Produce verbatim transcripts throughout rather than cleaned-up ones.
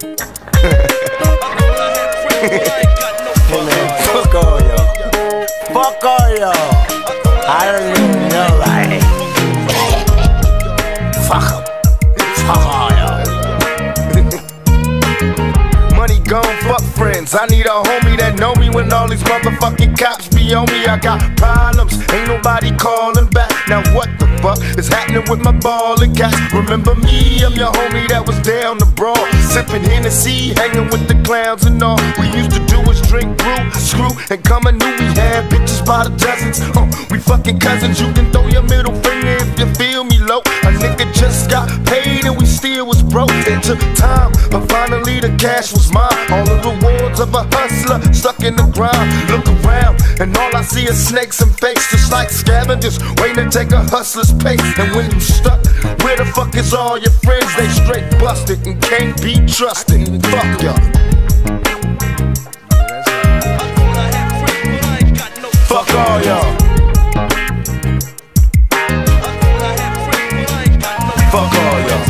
Hey man, fuck all y'all. Fuck all y'all. I don't even know, like. Fuck em. Fuck all y'all. Money gone, fuck friends. I need a homie that know me when all these motherfucking cops be on me. I got problems, ain't nobody calling back. Now what the fuck is happening with my ballin' cats? Remember me, I'm your homie that was down the broad, sipping Hennessy, hanging with the clowns and all. We used to do is drink, brew, screw, and come and knew we had bitches by the dozens. Uh, we fucking cousins, you can throw your middle finger if you feel me low. A nigga just got paid and we still was broke. It took time, but finally the cash was mine. All the rewards of a hustler stuck in the grind. Look around and all I see is snakes and fakes, just like scavengers waiting to take a hustler's pace. And when you stuck, where the fuck is all your friends? They straight busted and can't be trusted. Fuck y'all. Fuck all y'all. Fuck all y'all.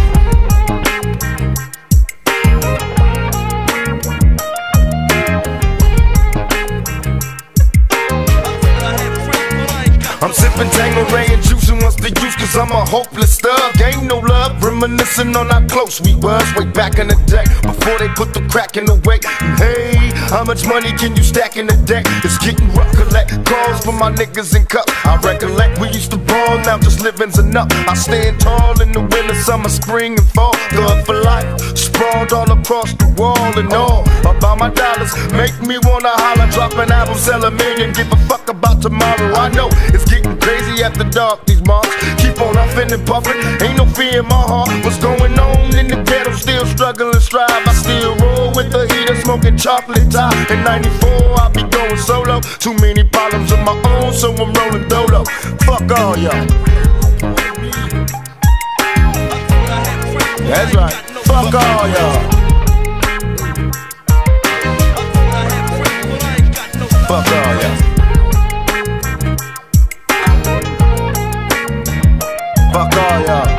I'm sipping Tanqueray and juicing what's the use, cause I'm a hopeless thug. Ain't no love, reminiscing on how close we was way back in the day, before they put the crack in the way. Hey, how much money can you stack in a day? It's getting rough, collect calls for my niggas in cup. I recollect we used to ball, now just living's enough. I stand tall in the winter, summer, spring and fall. Thug for life, sprawled all across the wall and all about my dollars. Make me wanna holler, drop an album, sell a million, give a fuck about tomorrow. I know it's getting crazy after dark, these marks keep on huffing and puffing, ain't no fear in my heart. What's going on in the ghetto, still struggling, strive. I still roll with the heater, smoking chocolate top. In ninety-four, I be going solo, too many problems of my own, so I'm rolling dolo. Fuck all y'all. That's right, fuck all y'all. Fuck all y'all. Fuck all y'all.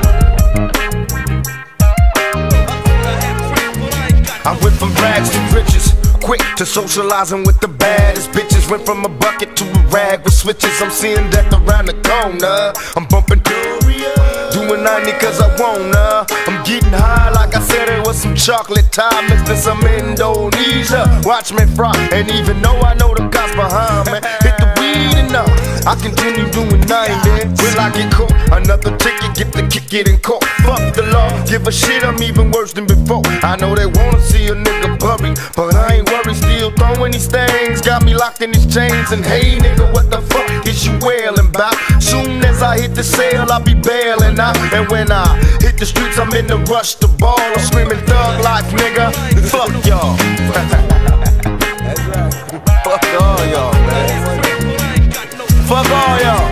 I went from rags to riches, quick to socializing with the baddest bitches. Went from a bucket to a rag with switches. I'm seeing death around the corner. I'm bumping Doria, doing ninety cause I wanna. I'm getting high like I said it was some chocolate time mixed in some Indonesia. Watch me fry, and even though I know the cops behind me, hit the weed enough, I continue doing ninety. Will I get caught? Another ticket, get the kick it in court. Fuck the law, give a shit, I'm even worse than before. I know they wanna see a nigga buried, but I ain't worried, still throwing these things. Got me locked in these chains, and hey nigga, what the fuck is you wailing about? Soon as I hit the sale, I'll be bailing out. And when I hit the streets, I'm in the rush to ball. I'm screaming thug life, nigga. Fuck y'all. Fuck all y'all, man. Fuck all y'all.